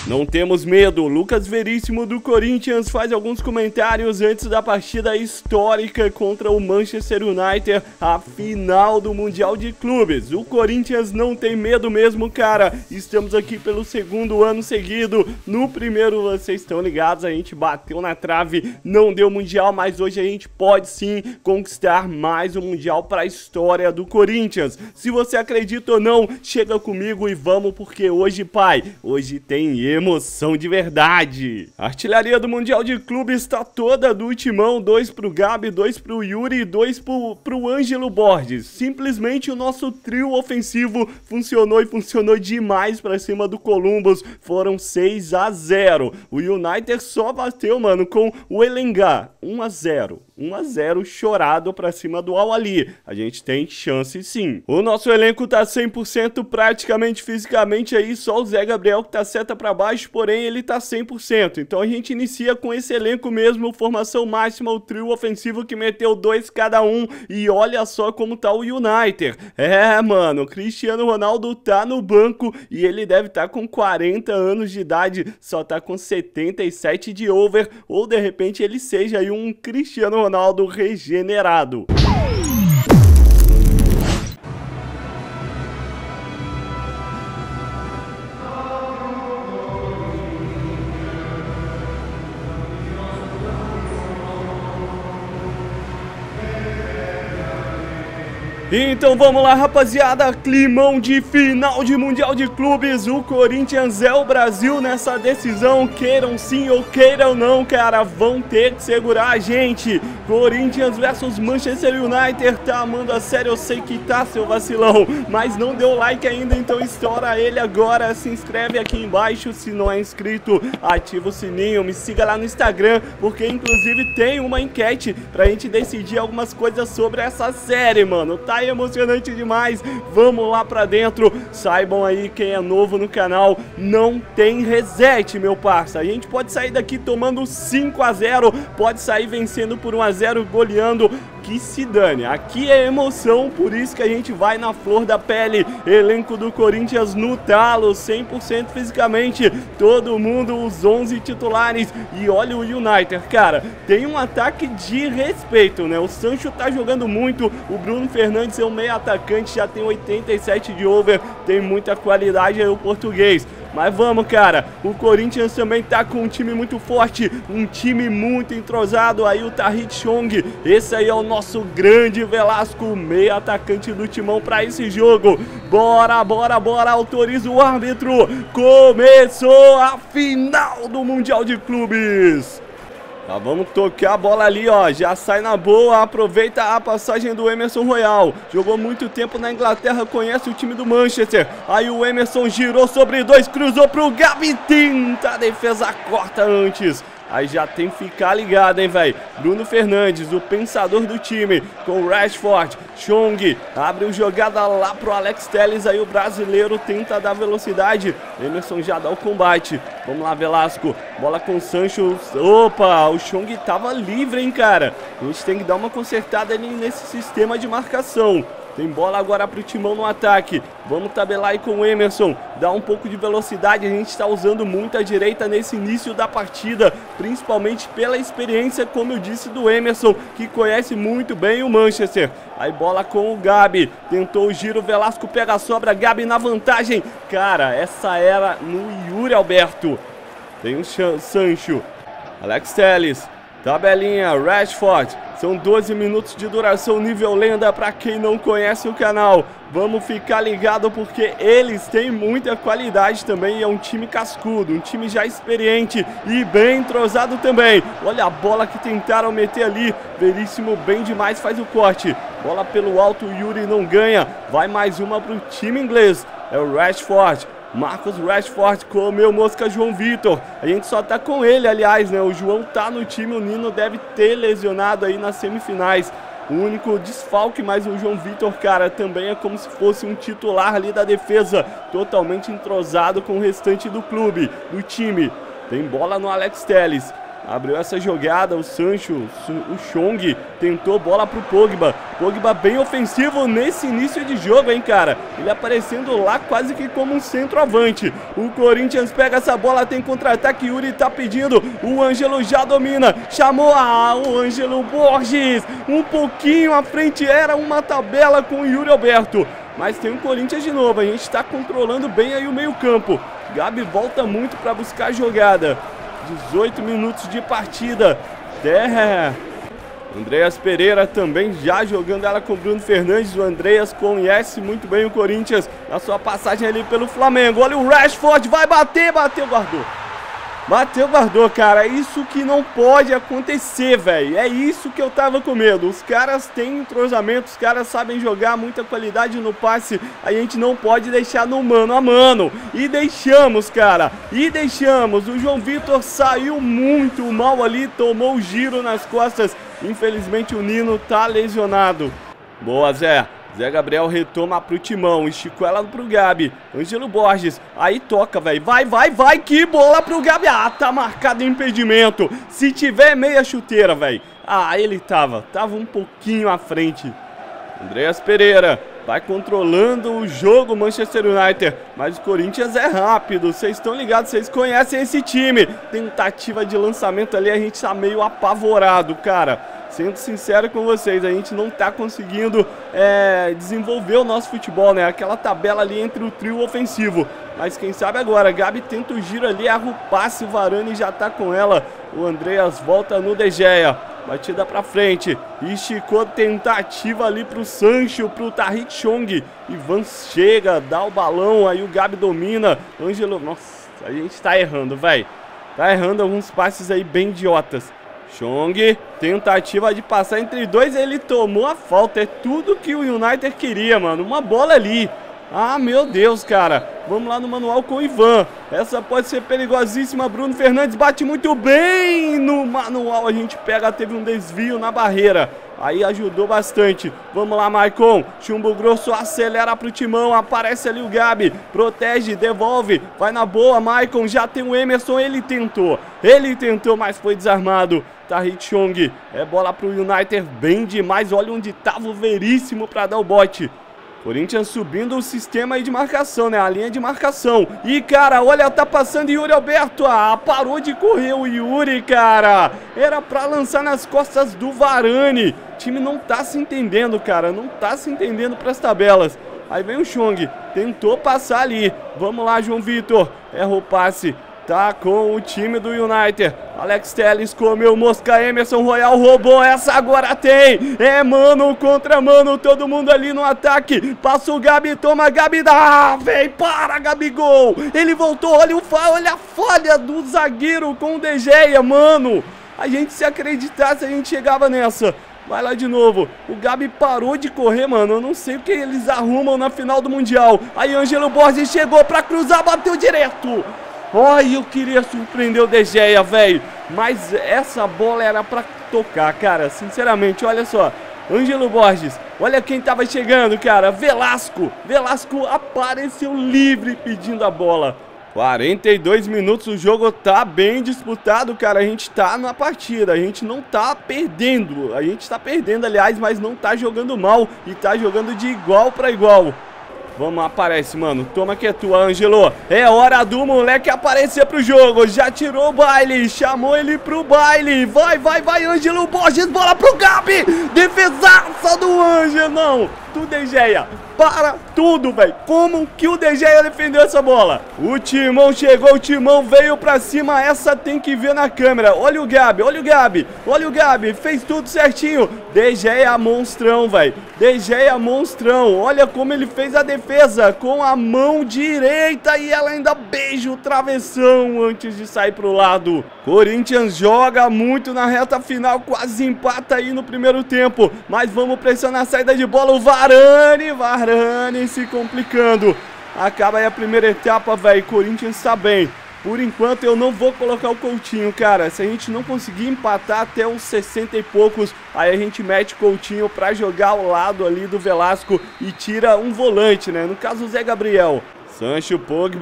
Não temos medo. Lucas Veríssimo do Corinthians faz alguns comentários antes da partida histórica contra o Manchester United, a final do Mundial de Clubes. O Corinthians não tem medo mesmo, cara. Estamos aqui pelo segundo ano seguido. No primeiro, vocês estão ligados, a gente bateu na trave, não deu Mundial, mas hoje a gente pode sim conquistar mais um Mundial para a história do Corinthians. Se você acredita ou não, chega comigo e vamos, porque hoje, pai, hoje tem emoção de verdade. A artilharia do Mundial de Clubes está toda do Timão, 2 pro Gabi, 2 pro Yuri e 2 pro Ângelo Borges. Simplesmente o nosso trio ofensivo funcionou e funcionou demais pra cima do Columbus. Foram 6-0. O United só bateu, mano, com o Elengá. 1-0. 1-0 chorado pra cima do Al-Ahly. A gente tem chance sim. O nosso elenco tá 100% praticamente fisicamente aí, só o Zé Gabriel que tá seta pra baixo, porém ele tá 100%. Então a gente inicia com esse elenco mesmo, formação máxima, o trio ofensivo que meteu 2 cada um. E olha só como tá o United. É, mano, o Cristiano Ronaldo tá no banco e ele deve estar com 40 anos de idade, só tá com 77 de over, ou de repente ele seja aí um Cristiano Ronaldo regenerado. Então vamos lá, rapaziada, climão de final de Mundial de Clubes. O Corinthians é o Brasil nessa decisão, queiram sim ou queiram não, cara, vão ter que segurar a gente. Corinthians versus Manchester United, tá amando a sério, eu sei que tá, seu vacilão, mas não deu like ainda, então estoura ele agora, se inscreve aqui embaixo, se não é inscrito, ativa o sininho, me siga lá no Instagram, porque inclusive tem uma enquete pra gente decidir algumas coisas sobre essa série, mano, tá emocionante demais, vamos lá pra dentro. Saibam aí, quem é novo no canal, não tem reset, meu parça. A gente pode sair daqui tomando 5-0, pode sair vencendo por 1-0, goleando, que se dane. Aqui é emoção, por isso que a gente vai na flor da pele. Elenco do Corinthians no talo, 100% fisicamente, todo mundo, os 11 titulares. E olha o United, cara, tem um ataque de respeito, né? O Sancho tá jogando muito, o Bruno Fernandes é um meio atacante, já tem 87 de over, tem muita qualidade aí o português. Mas vamos, cara, o Corinthians também tá com um time muito forte, um time muito entrosado, aí o Tahith Chong, esse aí é o nosso grande Velasco, meio atacante do Timão pra esse jogo. Bora, bora, bora, autoriza o árbitro, começou a final do Mundial de Clubes. Tá, vamos tocar a bola ali, ó, já sai na boa, aproveita a passagem do Emerson Royal, jogou muito tempo na Inglaterra, conhece o time do Manchester, aí o Emerson girou sobre 2, cruzou pro Gabi, tenta, a defesa corta antes. Aí já tem que ficar ligado, hein, velho. Bruno Fernandes, o pensador do time, com o Rashford. Chong abre o jogada lá pro Alex Telles. Aí o brasileiro tenta dar velocidade. Emerson já dá o combate. Vamos lá, Velasco. Bola com o Sancho. Opa, o Chong tava livre, hein, cara. A gente tem que dar uma consertada ali nesse sistema de marcação. Tem bola agora pro Timão no ataque. Vamos tabelar aí com o Emerson. Dá um pouco de velocidade. A gente está usando muito a direita nesse início da partida. Principalmente pela experiência, como eu disse, do Emerson, que conhece muito bem o Manchester. Aí bola com o Gabi. Tentou o giro. Velasco pega a sobra. Gabi na vantagem. Cara, essa era no Yuri Alberto. Tem o Sancho. Alex Telles. Tabelinha. Rashford. São 12 minutos de duração, nível lenda, pra quem não conhece o canal. Vamos ficar ligado porque eles têm muita qualidade também. É um time cascudo, um time já experiente e bem entrosado também. Olha a bola que tentaram meter ali. Veríssimo bem demais, faz o corte. Bola pelo alto, o Yuri não ganha. Vai mais uma pro time inglês. É o Rashford. Marcus Rashford comeu mosca João Vitor. A gente só tá com ele, aliás, né? O João tá no time, o Nino deve ter lesionado aí nas semifinais. O único desfalque, mas o João Vitor, cara, também é como se fosse um titular ali da defesa. Totalmente entrosado com o restante do clube, do time. Tem bola no Alex Telles. Abriu essa jogada, o Sancho, o Chong tentou bola pro Pogba. Pogba bem ofensivo nesse início de jogo, hein, cara. Ele aparecendo lá quase que como um centroavante. O Corinthians pega essa bola, tem contra-ataque, Yuri tá pedindo. O Ângelo já domina, chamou o Ângelo Borges. Um pouquinho à frente, era uma tabela com o Yuri Alberto. Mas tem o Corinthians de novo, a gente tá controlando bem aí o meio campo. Gabi volta muito para buscar a jogada. 18 minutos de partida. Andreas Pereira também já jogando ela com o Bruno Fernandes. O Andreas conhece muito bem o Corinthians na sua passagem ali pelo Flamengo. Olha o Rashford, vai bater, guardou. Bateu, guardou, cara. Isso que não pode acontecer, velho. É isso que eu tava com medo. Os caras têm entrosamento, os caras sabem jogar, muita qualidade no passe. A gente não pode deixar no mano a mano. E deixamos, cara. E deixamos. O João Vitor saiu muito mal ali, tomou o giro nas costas. Infelizmente o Nino tá lesionado. Boa, Zé. Zé Gabriel retoma pro Timão, esticou ela pro Gabi. Ângelo Borges, aí toca, velho. Vai, que bola pro Gabi. Ah, tá marcado impedimento. Se tiver meia chuteira, velho. Ah, ele tava um pouquinho à frente. Andreas Pereira vai controlando o jogo, Manchester United. Mas o Corinthians é rápido, vocês estão ligados, vocês conhecem esse time. Tentativa de lançamento ali, a gente tá meio apavorado, cara. Sendo sincero com vocês, a gente não tá conseguindo desenvolver o nosso futebol, né? Aquela tabela ali entre o trio ofensivo. Mas quem sabe agora, Gabi tenta o giro ali, erra o passe, o Varane já tá com ela. O Andreas volta no De Gea. Batida pra frente, esticou, tentativa ali pro Sancho, pro Tahith Chong. Ivan chega, dá o balão, aí o Gabi domina. Ângelo, nossa, a gente tá errando, velho. Tá errando alguns passes aí bem idiotas. Chong, tentativa de passar entre dois, ele tomou a falta. É tudo que o United queria, mano. Uma bola ali. Ah, meu Deus, cara. Vamos lá no manual com o Ivan. Essa pode ser perigosíssima. Bruno Fernandes bate muito bem no manual. A gente pega, teve um desvio na barreira. Aí ajudou bastante. Vamos lá, Maicon. Chumbo grosso, acelera pro Timão. Aparece ali o Gabi. Protege, devolve. Vai na boa, Maicon. Já tem o Emerson. Ele tentou, mas foi desarmado. Tahith Chong. É bola pro United. Bem demais. Olha onde tava o Veríssimo pra dar o bote. Corinthians subindo o sistema aí de marcação, né? A linha de marcação. E, cara, olha, tá passando Yuri Alberto. Ah, parou de correr o Yuri, cara. Era pra lançar nas costas do Varane. O time não tá se entendendo, cara. Não tá se entendendo pras tabelas. Aí vem o Chong. Tentou passar ali. Vamos lá, João Vitor. Erra o passe. Tá com o time do United. Alex Telles comeu mosca, Emerson Royal roubou, essa agora tem. É mano contra mano, todo mundo ali no ataque. Passa o Gabi, toma Gabi, dá, vem, para Gabigol. Ele voltou, olha a falha do zagueiro com o De Gea, mano. A gente se acreditasse, a gente chegava nessa. Vai lá de novo, o Gabi parou de correr, mano. Eu não sei o que eles arrumam na final do Mundial. Aí Ângelo Borges chegou pra cruzar, bateu direto. Olha, eu queria surpreender o De Gea, velho. Mas essa bola era pra tocar, cara. Sinceramente, olha só. Ângelo Borges, olha quem tava chegando, cara. Velasco apareceu livre pedindo a bola. 42 minutos, o jogo tá bem disputado, cara. A gente tá na partida, a gente não tá perdendo. A gente tá perdendo, aliás, mas não tá jogando mal. E tá jogando de igual pra igual. Vamos, aparece, mano. Toma que é tua, Ângelo. É hora do moleque aparecer pro jogo. Já tirou o baile. Chamou ele pro baile. Vai, Ângelo Borges. Bola pro Gabi. Defesaça do Ângelo. Não, do De Gea. Para tudo, velho. Como que o De Gea defendeu essa bola? O Timão chegou, o Timão veio pra cima. Essa tem que ver na câmera. Olha o Gabi. Fez tudo certinho. De Gea monstrão, velho. De Gea monstrão. Olha como ele fez a defesa com a mão direita e ela ainda beija o travessão antes de sair pro lado. Corinthians joga muito na reta final, quase empata aí no primeiro tempo. Mas vamos pressionar a saída de bola. O Varane se complicando. Acaba aí a primeira etapa, velho. Corinthians tá bem. Por enquanto eu não vou colocar o Coutinho, cara. Se a gente não conseguir empatar até uns 60 e poucos, aí a gente mete Coutinho pra jogar ao lado ali do Velasco e tira um volante, né? No caso o Zé Gabriel. Sancho, Pogba,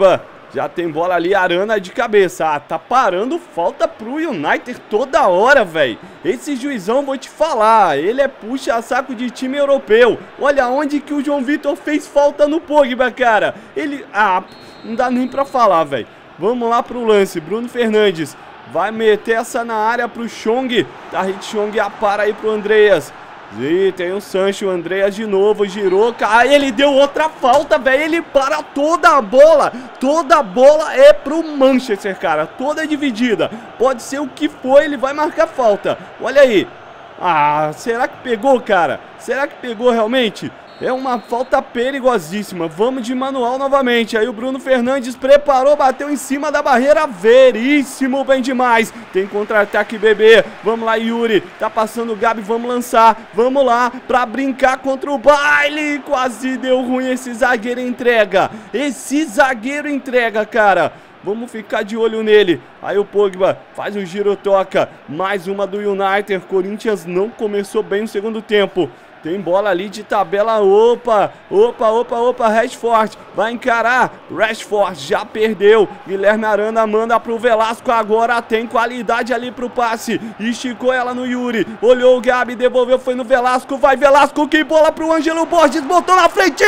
Já tem bola ali, Arana de cabeça. Ah, tá parando falta pro United toda hora, velho. Esse juizão, vou te falar, ele é puxa-saco de time europeu. Olha onde que o João Vitor fez falta no Pogba, cara. Ele... Ah, não dá nem pra falar, velho. Vamos lá pro lance, Bruno Fernandes. Vai meter essa na área pro Chong. Tahith Chong apara aí pro Andreas. E tem o Sancho, o Andreas de novo, girou, ele deu outra falta, velho, ele para toda a bola é pro Manchester, cara, toda dividida, pode ser o que for, ele vai marcar falta, olha aí, ah, será que pegou, cara, será que pegou realmente? É uma falta perigosíssima. Vamos de manual novamente. Aí o Bruno Fernandes preparou, bateu em cima da barreira. Veríssimo, bem demais. Tem contra-ataque, bebê. Vamos lá, Yuri. Tá passando o Gabi, vamos lançar. Vamos lá, pra brincar contra o baile. Quase deu ruim, esse zagueiro entrega. Esse zagueiro entrega, cara. Vamos ficar de olho nele. Aí o Pogba faz um giro, toca. Mais uma do United. Corinthians não começou bem no segundo tempo. Tem bola ali de tabela, opa, Rashford, vai encarar, Rashford já perdeu, Guilherme Arana manda pro Velasco, agora tem qualidade ali pro passe, esticou ela no Yuri, olhou o Gabi, devolveu, foi no Velasco, vai Velasco, que bola pro Ângelo Borges, botou na frente,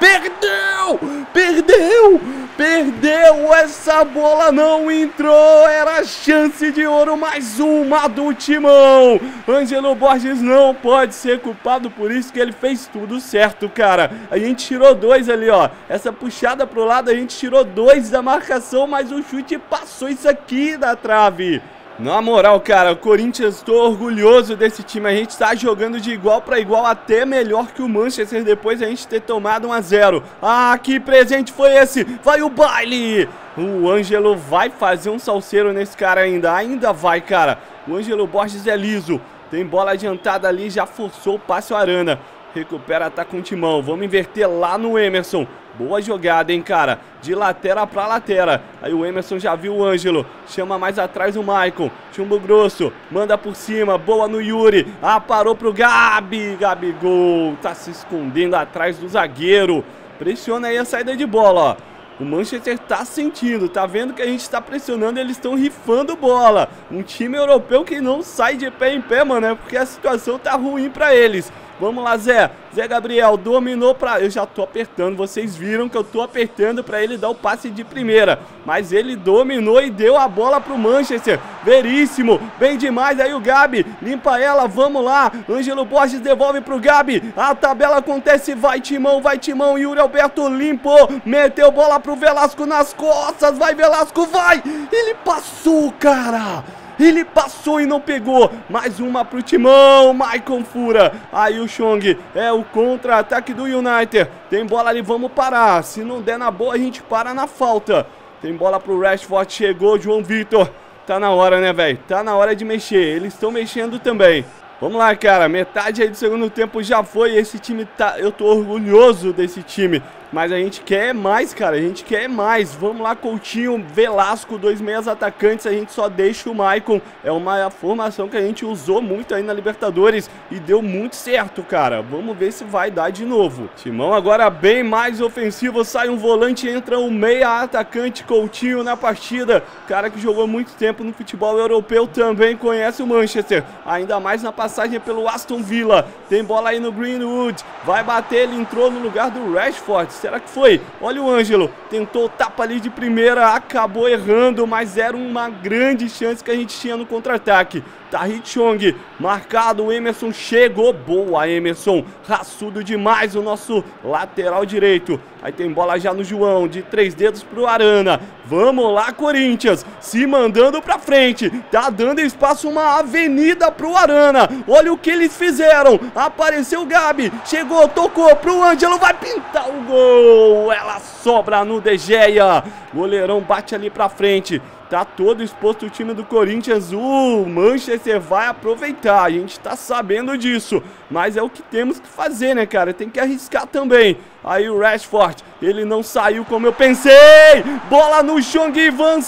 perdeu, essa bola não entrou, era chance de ouro, mais uma do Timão, Ângelo Borges não pode ser culpado por isso que ele fez tudo certo, cara. A gente tirou 2 ali, ó. Essa puxada pro lado, a gente tirou 2 da marcação, mas o chute passou isso aqui da trave. Na moral, cara, o Corinthians, tô orgulhoso desse time. A gente tá jogando de igual pra igual, até melhor que o Manchester, depois a gente ter tomado 1-0. Ah, que presente foi esse? Vai o baile! O Ângelo vai fazer um salseiro nesse cara ainda vai, cara. O Ângelo Borges é liso. Tem bola adiantada ali, já forçou o passe o Arana. Recupera, tá com o Timão. Vamos inverter lá no Emerson. Boa jogada, hein, cara. De lateral pra lateral. Aí o Emerson já viu o Ângelo. Chama mais atrás o Maicon. Chumbo grosso. Manda por cima. Boa no Yuri. Ah, parou pro Gabi. Gabigol. Tá se escondendo atrás do zagueiro. Pressiona aí a saída de bola, ó. O Manchester tá sentindo, tá vendo que a gente tá pressionando, eles estão rifando bola. Um time europeu que não sai de pé em pé, mano, é porque a situação tá ruim pra eles. Vamos lá, Zé Gabriel, dominou pra... Eu já tô apertando, vocês viram que eu tô apertando pra ele dar o passe de primeira. Mas ele dominou e deu a bola pro Manchester. Veríssimo, bem demais, aí o Gabi, limpa ela, vamos lá. Ângelo Borges devolve pro Gabi. A tabela acontece, vai Timão, Yuri Alberto limpou. Meteu bola pro Velasco nas costas, vai Velasco, vai! Ele passou, cara! Ele passou e não pegou. Mais uma pro Timão. Maicon fura. Aí o Chong. É o contra-ataque do United. Tem bola ali, vamos parar. Se não der na boa, a gente para na falta. Tem bola pro Rashford. Chegou João Vitor. Tá na hora, né, velho? Tá na hora de mexer. Eles estão mexendo também. Vamos lá, cara. Metade aí do segundo tempo já foi. Esse time tá... Eu tô orgulhoso desse time. Mas a gente quer mais, cara, a gente quer mais. Vamos lá, Coutinho, Velasco, 2 meias atacantes, a gente só deixa o Maicon. É uma formação que a gente usou muito aí na Libertadores e deu muito certo, cara. Vamos ver se vai dar de novo. Timão agora bem mais ofensivo, sai um volante, entra um meia atacante, Coutinho na partida. Cara que jogou muito tempo no futebol europeu, também conhece o Manchester. Ainda mais na passagem pelo Aston Villa. Tem bola aí no Greenwood, vai bater, ele entrou no lugar do Rashford. Será que foi? Olha o Ângelo, tentou o tapa ali de primeira, acabou errando, mas era uma grande chance que a gente tinha no contra-ataque. Tahith Chong, marcado, o Emerson chegou, boa Emerson, raçudo demais o nosso lateral direito. Aí tem bola já no João, de 3 dedos pro Arana. Vamos lá, Corinthians, se mandando pra frente, tá dando espaço, uma avenida pro Arana. Olha o que eles fizeram, apareceu o Gabi, chegou, tocou pro Ângelo, vai pintar o gol. Ela sobra no De Gea, goleirão bate ali pra frente. Tá todo exposto o time do Corinthians, o Manchester vai aproveitar, a gente tá sabendo disso, mas é o que temos que fazer, né, cara, tem que arriscar também. Aí o Rashford, ele não saiu como eu pensei, bola no Chong, Ivan,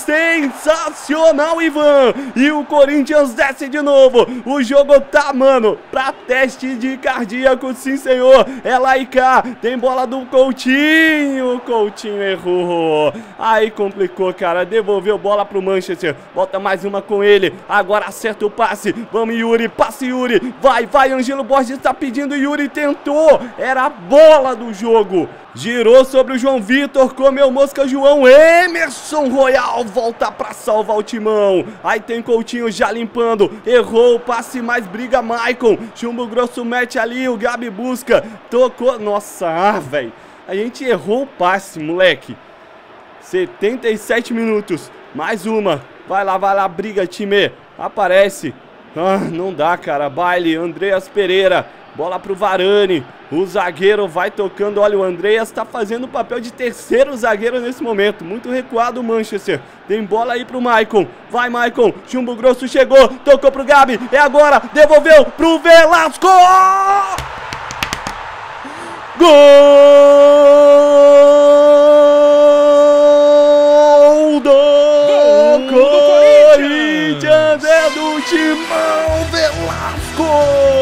sensacional Ivan, e o Corinthians desce de novo, o jogo tá, mano, pra teste de cardíaco, sim senhor, é lá e cá, tem bola do Coutinho, Coutinho errou. Aí complicou, cara. Devolveu bola pro Manchester. Bota mais uma com ele. Agora acerta o passe. Vamos, Yuri. Passe, Yuri. Vai, vai. Ângelo Borges tá pedindo. Yuri tentou. Era a bola do jogo. Girou sobre o João Vitor, comeu mosca João. Emerson Royal volta pra salvar o timão. Aí tem Coutinho já limpando. Errou o passe, mais briga Maicon. Chumbo Grosso mete ali, o Gabi busca. Tocou, nossa, velho. A gente errou o passe, moleque. 77 minutos, mais uma. Vai lá, briga, time. Aparece. Não dá, cara. Baile, Andreas Pereira. Bola pro Varane. O zagueiro vai tocando. Olha, o Andreas tá fazendo o papel de terceiro zagueiro nesse momento. Muito recuado o Manchester. Tem bola aí pro Maicon. Vai, Maicon. Chumbo Grosso chegou. Tocou pro Gabi. É agora. Devolveu pro Velasco. Gol do Corinthians. É do Timão Velasco.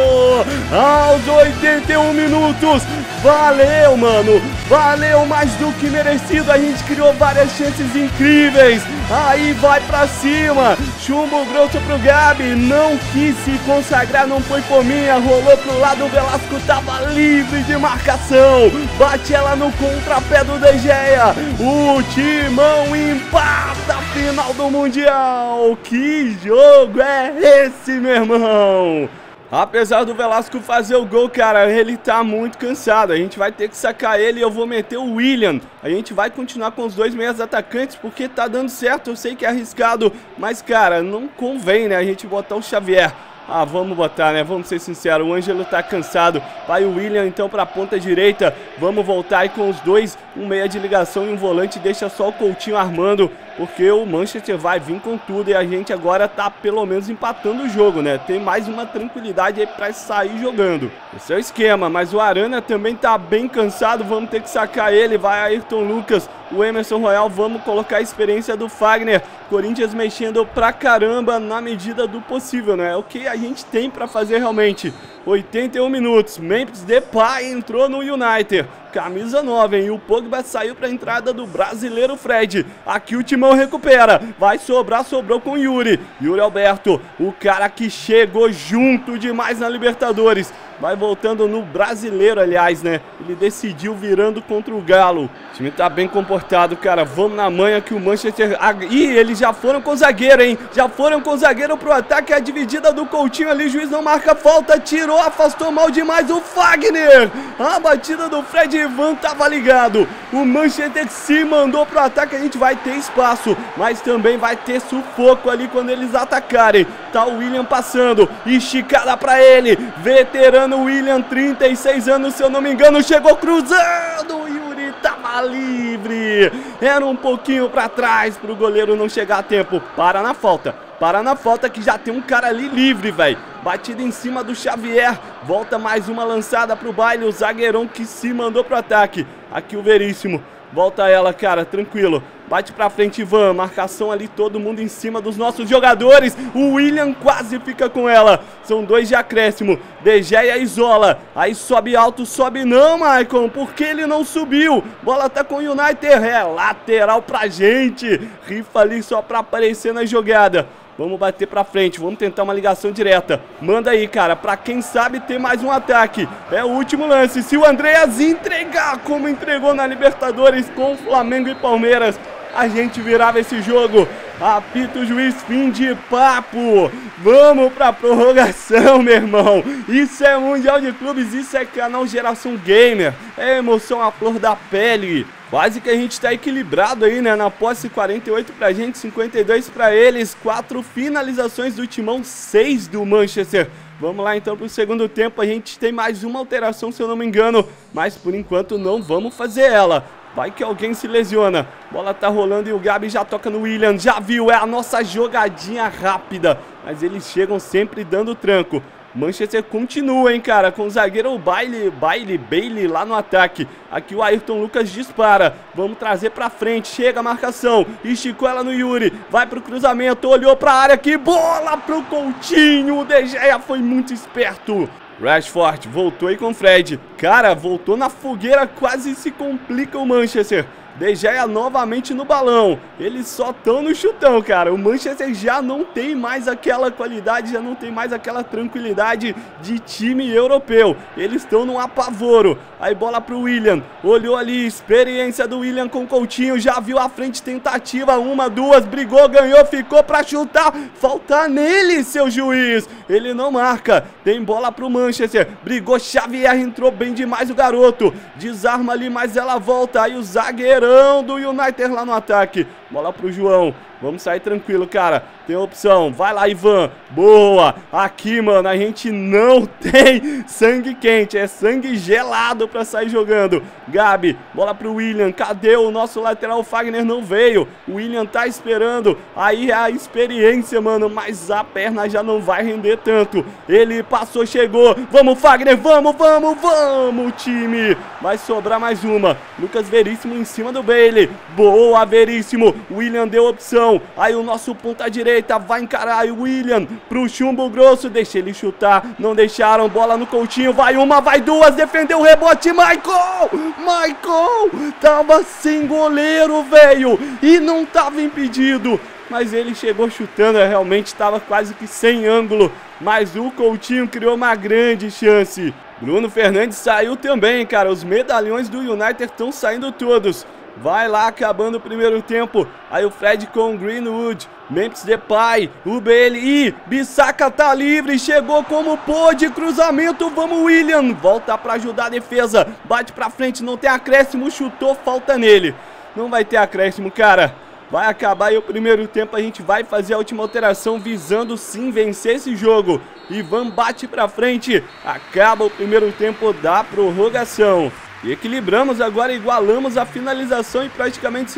Aos 81 minutos, valeu, mano, valeu mais do que merecido, a gente criou várias chances incríveis, aí vai pra cima, Chumbo Grosso pro Gabi, não quis se consagrar, não foi por minha, rolou pro lado, o Velasco tava livre de marcação, bate ela no contrapé do De Gea, o Timão empata a final do Mundial, que jogo é esse, meu irmão? Apesar do Velasco fazer o gol, cara, ele tá muito cansado. A gente vai ter que sacar ele e eu vou meter o William. A gente vai continuar com os dois meias atacantes porque tá dando certo. Eu sei que é arriscado, mas, cara, não convém, né, a gente botar o Xavier. Vamos botar, né? Vamos ser sinceros, o Ângelo tá cansado. Vai o William então pra ponta direita. Vamos voltar aí com os dois, um meia de ligação e um volante. Deixa só o Coutinho armando, porque o Manchester vai vir com tudo e a gente agora tá pelo menos empatando o jogo, né? Tem mais uma tranquilidade aí pra sair jogando. Esse é o esquema, mas o Arana também tá bem cansado. Vamos ter que sacar ele. Vai Ayrton Lucas, o Emerson Royal. Vamos colocar a experiência do Fagner. Corinthians mexendo pra caramba na medida do possível, né? É o que a gente tem pra fazer realmente. 81 minutos, Memphis Depay entrou no United, camisa 9, hein? E o Pogba saiu para a entrada do brasileiro Fred. Aqui o Timão recupera, vai sobrar, sobrou com Yuri. Yuri Alberto, o cara que chegou junto demais na Libertadores. Vai voltando no brasileiro, aliás, né? Ele decidiu virando contra o Galo. O time tá bem comportado, cara. Vamos na manha que o Manchester... Ih, eles já foram com o zagueiro, hein? Já foram com o zagueiro pro ataque. A dividida do Coutinho ali, juiz não marca falta. Tirou, afastou mal demais o Fagner. A batida do Fred Ivan tava ligado. O Manchester se mandou pro ataque. A gente vai ter espaço, mas também vai ter sufoco ali quando eles atacarem. Tá o William passando. Esticada pra ele. Veterano William, 36 anos, se eu não me engano, chegou cruzando, o Yuri tava livre, era um pouquinho pra trás pro goleiro não chegar a tempo. Para na falta que já tem um cara ali livre, velho. Batida em cima do Xavier, volta mais uma lançada pro Baile, o zagueirão que se mandou pro ataque. Aqui o Veríssimo, volta ela, cara, tranquilo. Bate pra frente, Ivan, marcação ali, todo mundo em cima dos nossos jogadores. O William quase fica com ela. São dois de acréscimo. De Gea isola. Aí sobe alto, sobe não, Maicon. Por que ele não subiu? Bola tá com o United. É lateral pra gente. Rifa ali só pra aparecer na jogada. Vamos bater pra frente, vamos tentar uma ligação direta. Manda aí, cara, pra quem sabe ter mais um ataque. É o último lance. Se o Andreas entregar como entregou na Libertadores com Flamengo e Palmeiras, a gente virava esse jogo. Apita o juiz, fim de papo. Vamos pra prorrogação, meu irmão. Isso é Mundial de Clubes, isso é canal Geração Gamer. É emoção à flor da pele. Quase que a gente tá equilibrado aí, né? Na posse, 48 pra gente, 52 pra eles. 4 finalizações do Timão, 6 do Manchester. Vamos lá então pro segundo tempo. A gente tem mais uma alteração, se eu não me engano, mas por enquanto não vamos fazer ela. Vai que alguém se lesiona. Bola tá rolando e o Gabi já toca no William. Já viu, é a nossa jogadinha rápida. Mas eles chegam sempre dando tranco. Manchester continua, hein, cara, com o zagueiro Bailey lá no ataque. Aqui o Ayrton Lucas dispara. Vamos trazer pra frente, chega a marcação. Esticou ela no Yuri, vai pro cruzamento, olhou pra área aqui, bola pro Coutinho. O De Gea foi muito esperto. Rashford voltou aí com o Fred. Cara, voltou na fogueira, quase se complica o Manchester. De Gea novamente no balão. Eles só estão no chutão, cara. O Manchester já não tem mais aquela qualidade, já não tem mais aquela tranquilidade de time europeu. Eles estão num apavoro. Aí bola pro Willian. Olhou ali, experiência do Willian com o Coutinho. Já viu a frente, tentativa. 1, 2, brigou, ganhou, ficou pra chutar. Falta nele, seu juiz. Ele não marca. Tem bola pro Manchester. Brigou, Xavier, entrou bem demais o garoto. Desarma ali, mas ela volta. Aí o zagueirão do United lá no ataque. Bola pro João. Vamos sair tranquilo, cara. Tem opção. Vai lá, Ivan. Boa. Aqui, mano, a gente não tem sangue quente. É sangue gelado pra sair jogando. Gabi. Bola pro Willian. Cadê o nosso lateral? O Fagner não veio. O Willian tá esperando. Aí é a experiência, mano. Mas a perna já não vai render tanto. Ele passou, chegou. Vamos, Fagner. Vamos, vamos, vamos, time. Vai sobrar mais uma. Lucas Veríssimo em cima do Bailey. Boa, Veríssimo. Willian deu opção. Aí o nosso ponta direita vai encarar o Willian pro chumbo grosso. Deixa ele chutar. Não deixaram. Bola no Coutinho. Vai uma, vai duas. Defendeu o rebote. Michael! Michael! Tava sem goleiro, velho. E não tava impedido. Mas ele chegou chutando. Realmente estava quase que sem ângulo. Mas o Coutinho criou uma grande chance. Bruno Fernandes saiu também, cara. Os medalhões do United estão saindo todos. Vai lá, acabando o primeiro tempo. Aí o Fred com o Greenwood. Memphis Depay. O Bailey. Ih, Bissaka tá livre. Chegou como pôde. Cruzamento. Vamos, Willian. Volta pra ajudar a defesa. Bate pra frente. Não tem acréscimo. Chutou. Falta nele. Não vai ter acréscimo, cara. Vai acabar aí o primeiro tempo. A gente vai fazer a última alteração visando sim vencer esse jogo. Ivan bate pra frente. Acaba o primeiro tempo da prorrogação. E equilibramos agora, igualamos a finalização e praticamente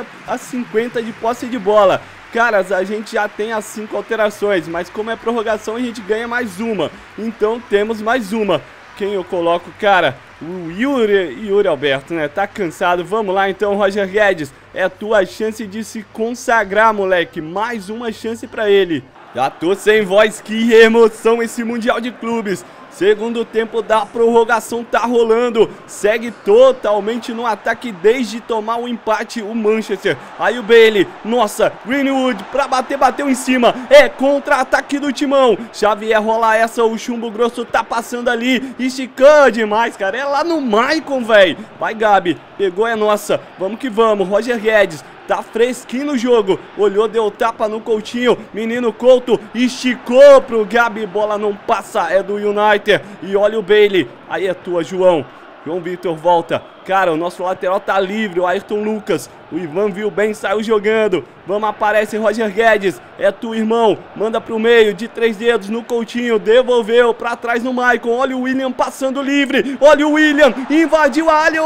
50-50 de posse de bola. Caras, a gente já tem as 5 alterações, mas como é prorrogação a gente ganha mais uma. Então temos mais uma. Quem eu coloco, cara? O Yuri Alberto, né? Tá cansado. Vamos lá então, Roger Guedes. É a tua chance de se consagrar, moleque. Mais uma chance pra ele. Já tô sem voz, que emoção esse Mundial de Clubes. Segundo tempo da prorrogação tá rolando. Segue totalmente no ataque desde tomar o empate o Manchester. Aí o Bailey, nossa, Greenwood pra bater, bateu em cima. É contra-ataque do Timão. Xavier rola essa, o chumbo grosso tá passando ali. Esticando demais, cara. É lá no Maicon, velho. Vai, Gabi. Pegou, é nossa. Vamos que vamos. Roger Guedes. Tá fresquinho no jogo. Olhou, deu tapa no Coutinho. Menino Couto esticou pro Gabi. Bola não passa. É do United. E olha o Bailey. Aí é tua, João. João Vitor volta. Cara, o nosso lateral tá livre. O Ayrton Lucas. O Ivan viu bem, saiu jogando. Vamos, aparece Roger Guedes. É tu, irmão. Manda pro meio, de 3 dedos no Coutinho. Devolveu pra trás no Maicon. Olha o William passando livre. Olha o William. Invadiu a área.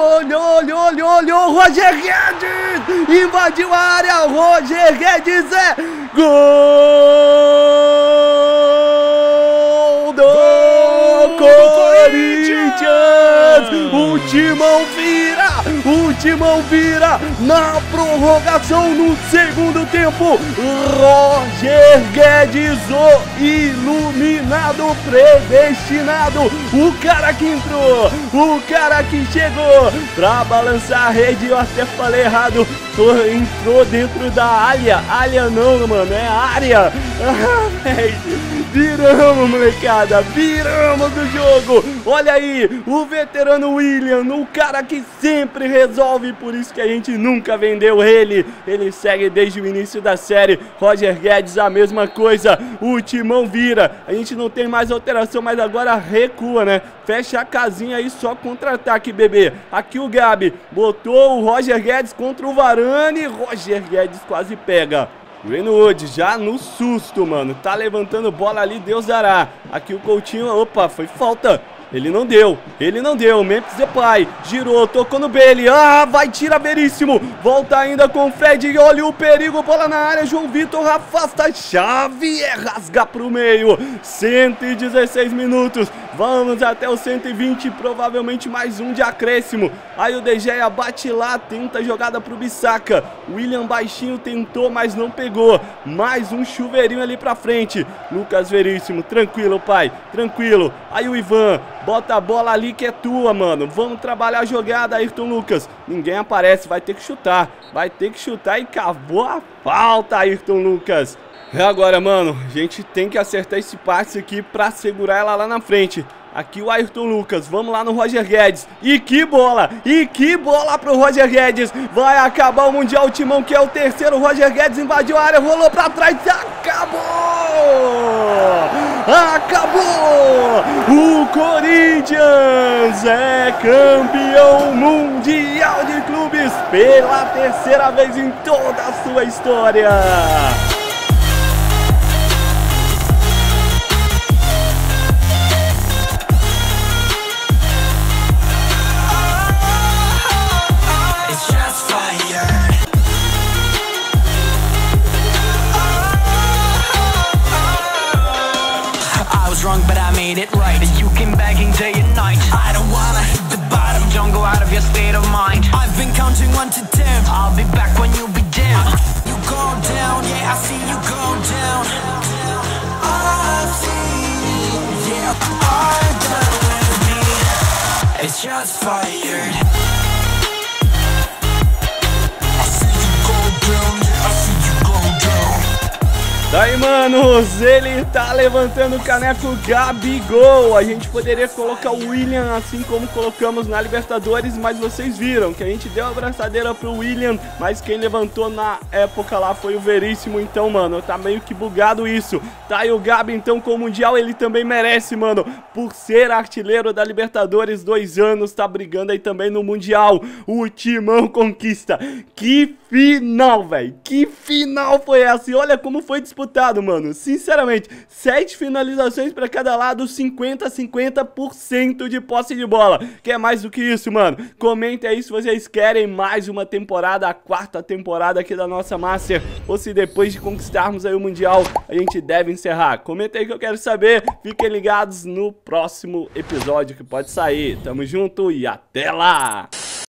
Olhou. Roger Guedes. Invadiu a área. Roger Guedes é gol do Corinthians. O Timão vira na prorrogação no segundo tempo. Roger Guedes, o iluminado, predestinado, o cara que entrou, o cara que chegou pra balançar a rede. Eu até falei errado, entrou dentro da área não, mano, é área. Viramos, molecada, viramos o jogo. Olha aí, o veterano William, o cara que sempre resolve, por isso que a gente nunca vendeu ele. Ele segue desde o início da série. Roger Guedes, a mesma coisa. O Timão vira. A gente não tem mais alteração, mas agora recua, né? Fecha a casinha aí, só contra-ataque, bebê. Aqui o Gabi botou o Roger Guedes contra o Varane. Roger Guedes quase pega. Greenwood já no susto, mano. Tá levantando bola ali, Deus dará. Aqui o Coutinho, opa, foi falta. Ele não deu. Memphis Depay girou, tocou no Bailey. Ah, vai, tira Veríssimo. Volta ainda com o Fred. Olha o perigo, bola na área. João Vitor afasta. Xavier rasga pro meio. 116 minutos. Vamos até os 120. Provavelmente mais um de acréscimo. Aí o De Gea bate lá, tenta a jogada pro Bissaka. William baixinho tentou, mas não pegou. Mais um chuveirinho ali pra frente. Lucas Veríssimo, tranquilo, pai, tranquilo. Aí o Ivan Bota a bola ali que é tua, mano. Vamos trabalhar a jogada, Ayrton Lucas. Ninguém aparece, vai ter que chutar. Vai ter que chutar e cavou a falta, Ayrton Lucas. É agora, mano. A gente tem que acertar esse passe aqui pra segurar ela lá na frente. Aqui o Ayrton Lucas, vamos lá no Roger Guedes. E que bola pro Roger Guedes. Vai acabar o Mundial, Timão, que é o terceiro. Roger Guedes invadiu a área, rolou pra trás, acabou! Acabou! O Corinthians é campeão mundial de clubes pela terceira vez em toda a sua história. But I made it right. You came begging day and night. I don't wanna hit the bottom. Don't go out of your state of mind. I've been counting 1 to 10. I'll be back when you be dim. You go down, yeah, I see you go down. I see, yeah, I'm done with me. It's just fired. I see you go down, yeah, I see you go down. Daí, manos, ele tá levantando o caneco Gabigol. A gente poderia colocar o William assim como colocamos na Libertadores, mas vocês viram que a gente deu a abraçadeira pro William, mas quem levantou na época lá foi o Veríssimo. Então, mano, tá meio que bugado isso. Tá aí o Gabi, então, com o Mundial, ele também merece, mano, por ser artilheiro da Libertadores 2 anos, tá brigando aí também no Mundial. O Timão conquista. Que final, velho. Que final foi essa? E olha como foi disputado, mano. Sinceramente, 7 finalizações pra cada lado, 50% de posse de bola. Quer mais do que isso, mano? Comenta aí se vocês querem mais uma temporada, a 4ª temporada aqui da nossa Master, ou se depois de conquistarmos aí o Mundial, a gente deve encerrar. Comenta aí que eu quero saber. Fiquem ligados no próximo episódio que pode sair. Tamo junto e até lá!